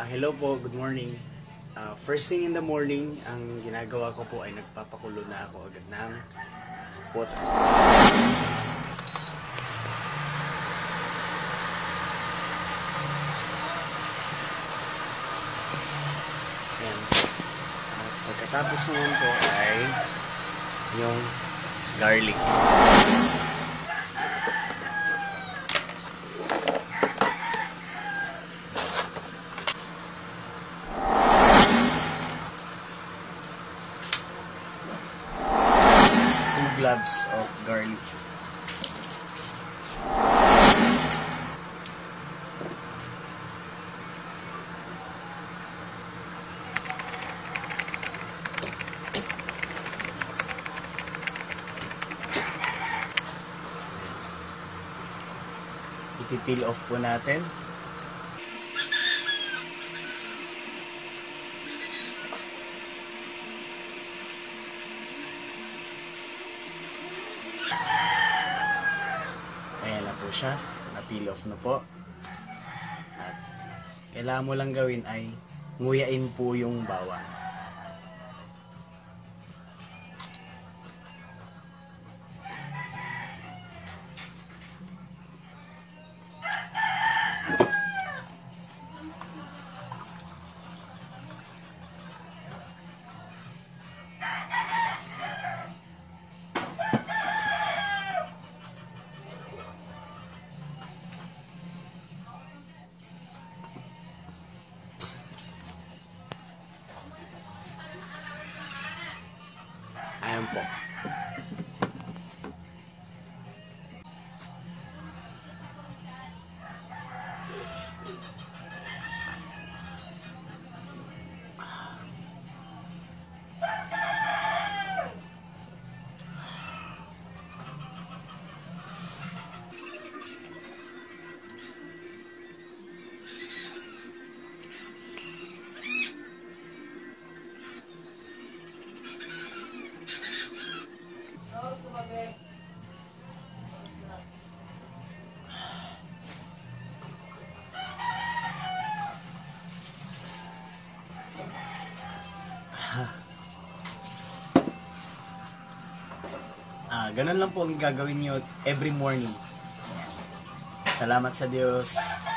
Hello po, good morning. First thing in the morning, ang ginagawa ko po ay nagpapakulo na ako agad ng water. Ayan. At pagkatapos naman po ay yung garlic. Cloves of garlic. I-peel off po natin. Ayan na po siya, na-peel off na po. At kailangan mo lang gawin ay nguyain po yung bawang. Ayan po. Ganun lang po ang gagawin nyo every morning. Salamat sa Diyos.